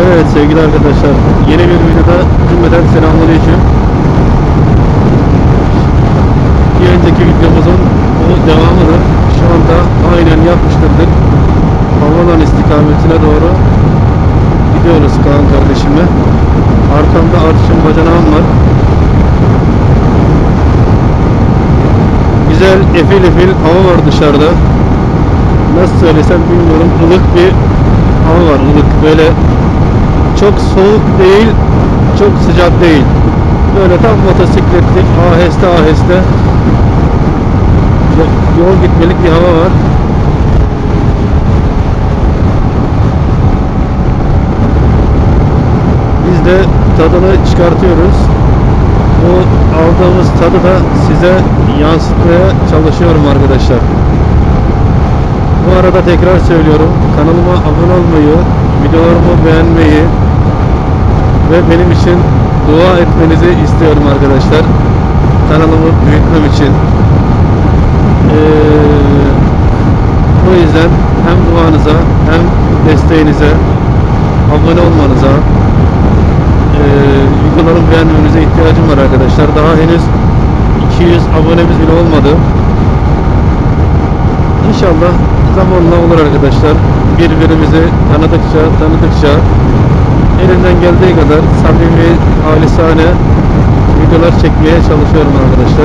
Evet sevgili arkadaşlar, yeni bir videoda cümleten selamünaleyküm. Bir önceki videomuzun bu devamını şu anda aynen yapmıştırdık. Havalan istikametine doğru gidiyoruz Kaan kardeşimle. Arkamda Artuş'un bacanağım var. Güzel efil efil hava var dışarıda. Nasıl söylesem bilmiyorum, ılık bir hava var, ılık böyle. Çok soğuk değil, çok sıcak değil. Böyle tam motosikletlik, aheste aheste yol gitmelik bir hava var. Biz de tadını çıkartıyoruz. Bu aldığımız tadı da size yansıtmaya çalışıyorum arkadaşlar. Bu arada tekrar söylüyorum, kanalıma abone olmayı, videolarımı beğenmeyi ve benim için dua etmenizi istiyorum arkadaşlar. Kanalımı büyütmem için. Bu yüzden hem duanıza hem desteğinize, abone olmanıza, videolarımı beğenmenize ihtiyacım var arkadaşlar. Daha henüz 200 abonemiz bile olmadı. İnşallah zamanla olur arkadaşlar. Birbirimizi tanıdıkça elimden geldiği kadar samimi, halisane videolar çekmeye çalışıyorum arkadaşlar.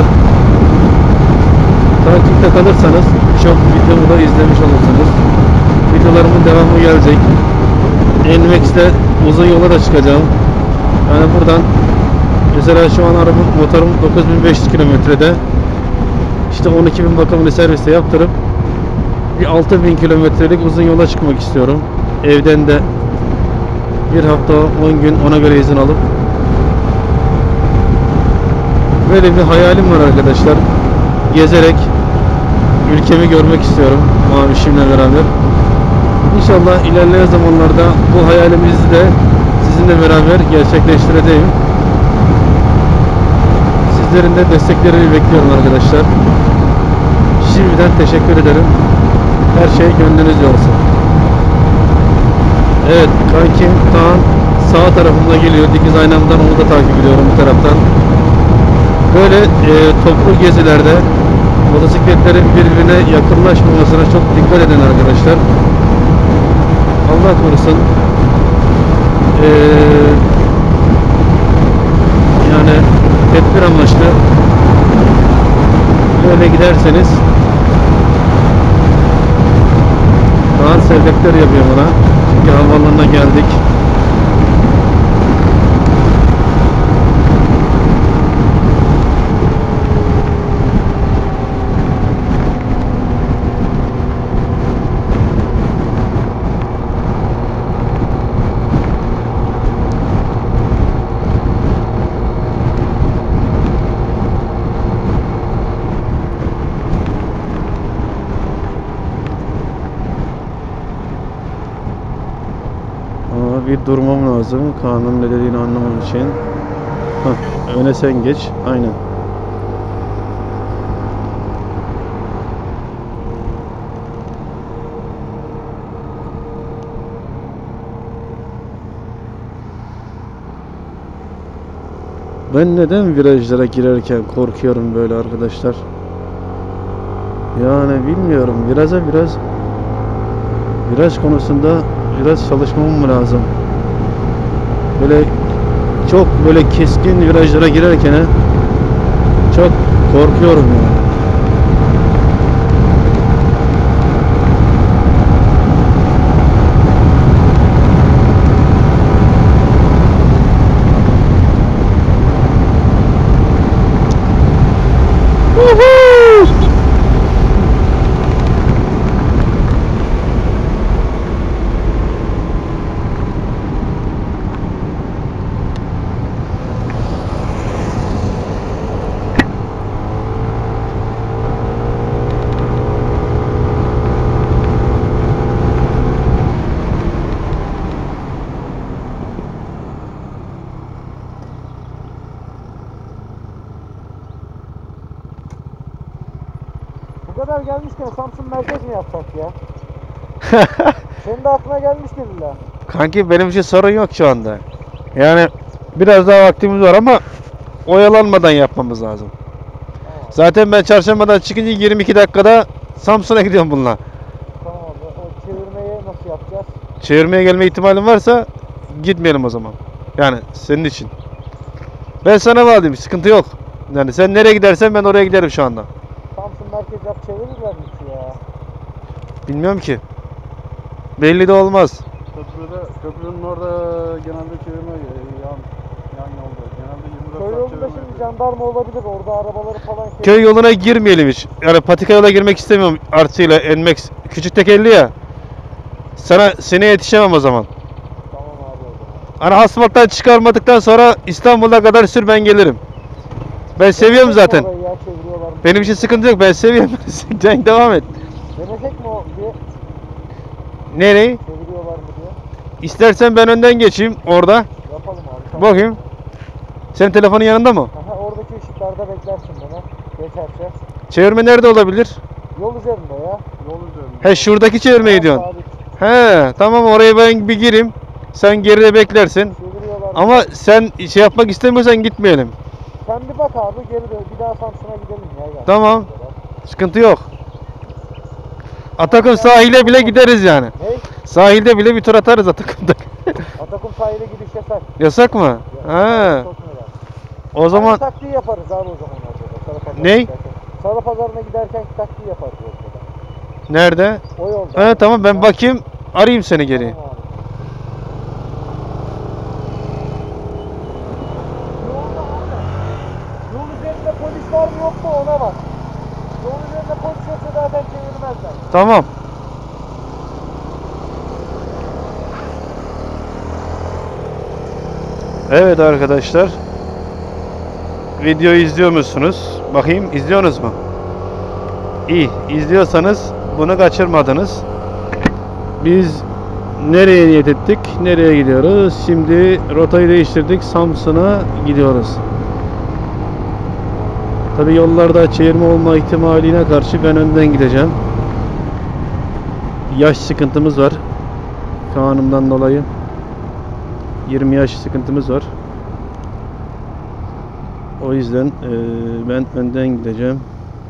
Takipte kalırsanız çok videomu da izlemiş olursunuz. Videolarımın devamı gelecek. NMAX'te uzun yola da çıkacağım. Yani buradan mesela şu an motorum 9500 kilometrede. İşte 12.000 bakımını serviste yaptırıp bir 6.000 kilometrelik uzun yola çıkmak istiyorum. Evden de bir hafta 10 gün ona göre izin alıp böyle bir hayalim var arkadaşlar. Gezerek ülkemi görmek istiyorum mavişimle beraber. İnşallah ilerleyen zamanlarda bu hayalimizi de sizinle beraber gerçekleştireceğim. Sizlerin de desteklerini bekliyorum arkadaşlar. Şimdiden teşekkür ederim. Her şey gönlünüzce olsun. Evet, kankim Kaan sağ tarafımda geliyor. Dikiz aynamdan onu da takip ediyorum bu taraftan. Böyle toplu gezilerde motosikletlerin birbirine yakınlaşmamasına çok dikkat edin arkadaşlar. Allah korusun. Yani tedbir amaçlı böyle giderseniz Kaan selektör yapıyor bana. Çünkü havaalanına geldik. Bir durmam lazım. Kaan'ın ne dediğini anlamam için. Hah, öne sen geç. Aynen. Ben neden virajlara girerken korkuyorum böyle arkadaşlar? Yani bilmiyorum. Viraj konusunda biraz çalışmam mı lazım? Böyle çok böyle keskin virajlara girerken çok korkuyorum yani. Bu kadar gelmişken Samsun merkez mi yapsak ya? Senin de aklına gelmiştir illa. Kanki benim için sorun yok şu anda. Yani biraz daha vaktimiz var ama oyalanmadan yapmamız lazım. Tamam. Zaten ben çarşambadan çıkınca 22 dakikada Samsun'a gidiyorum bununla. Tamam abi. O çevirmeyi nasıl yapacağız? Çevirmeye gelme ihtimalin varsa gitmeyelim o zaman. Yani senin için. Ben sana bağlıyım, sıkıntı yok. Yani sen nereye gidersen ben oraya giderim şu anda. Samsun merkez yap çevirirler mi ki ya? Bilmiyorum ki. Belli de olmaz. Köprünün orada genelde çevirme yan yolda. Genelde 24 Köy saat yolunda çevirme şimdi yapıyor. jandarma olabilir. Orada arabaları falan Köy yoluna girmeyelim hiç. Yani patika yola girmek istemiyorum artıyla Nmax. Küçük tekerli ya. Seni yetişemem o zaman. Tamam abi o zaman. Hani asfalttan çıkarmadıktan sonra İstanbul'a kadar sür ben gelirim. Ben seviyorum Denesek mi zaten. orayı ya, çeviriyorlar mı? Benim için sıkıntı yok, ben seviyorum. Sen devam et. Denesek mi o diye Nereyi? çeviriyorlar mı diye. İstersen ben önden geçeyim orada. Yapalım abi. Tamam. Bakayım. Senin telefonun yanında mı? Aha, oradaki ışıklarda beklersin beni. Geçerse. Çevirme nerede olabilir? Yol üzerinde ya. Yol üzerinde. He, şuradaki çevirmeyi diyorsun. Sabit. He, tamam, oraya ben bir gireyim. Sen geride beklersin. Çeviriyorlar. Ama sen şey yapmak istemiyorsan gitmeyelim. Sen bir bak abi geri dön. Bir daha Samsun'a gidelim ya. Yani. Tamam. Sıkıntı yok. Atakum sahile bile gideriz yani. Ne? Sahilde bile bir tur atarız Atakum'da. Atakum sahile gidiş yasak. Yasak mı? He. O zaman Aynı taktiği yaparız abi o zaman orada. Salı pazarına Ney? giderken. Salı pazarına giderken taktiği yaparız orada. nerede? O yolda. He, tamam, ben bakayım, arayayım seni geri. Tamam abi. Yolda abi. Yol üzerinde polis var mı yok mu ona bak. Yol üzerinde polis yoksa zaten çevirmezler. Tamam. Evet arkadaşlar. Videoyu izliyor musunuz? Bakayım, izliyorsunuz mu? İyi. İzliyorsanız bunu kaçırmadınız. Biz nereye niyet ettik? Nereye gidiyoruz? Şimdi rotayı değiştirdik. Samsun'a gidiyoruz. Tabi yollarda çevirme olma ihtimaline karşı ben önden gideceğim. Yaş sıkıntımız var. Kanundan dolayı 20 yaş sıkıntımız var. O yüzden ben önden gideceğim.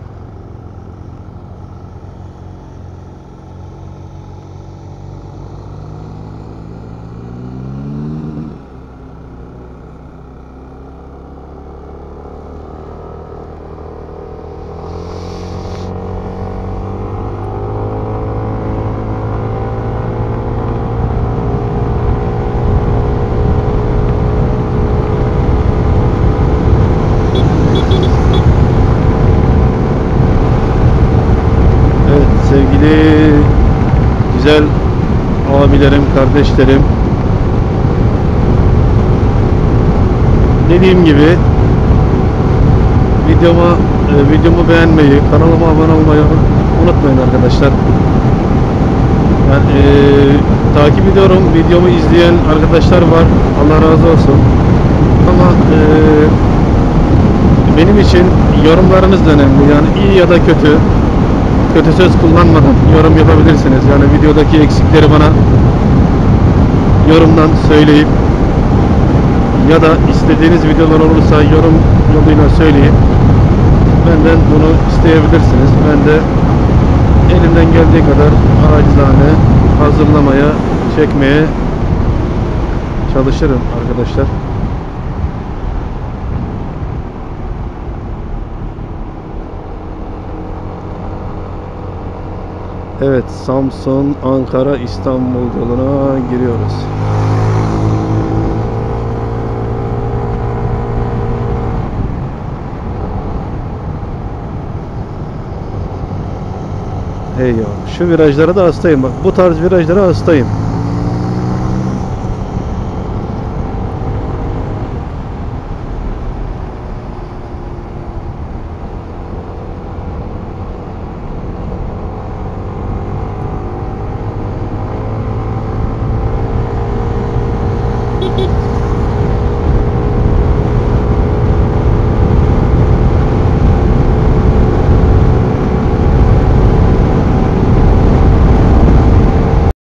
Sevgili güzel abilerim, kardeşlerim, dediğim gibi videomu beğenmeyi, kanalıma abone olmayı unutmayın arkadaşlar. Ben takip ediyorum, videomu izleyen arkadaşlar var, Allah razı olsun. Ama benim için yorumlarınız da önemli, yani iyi ya da kötü söz kullanmadan yorum yapabilirsiniz. Yani videodaki eksikleri bana yorumdan söyleyip ya da istediğiniz videolar olursa yorum yoluyla söyleyip benden bunu isteyebilirsiniz. Ben de elimden geldiği kadar acizane hazırlamaya, çekmeye çalışırım arkadaşlar. Evet, Samsun, Ankara, İstanbul yoluna giriyoruz. Hey ya, şu virajlara da hastayım bak. Bu tarz virajlara hastayım.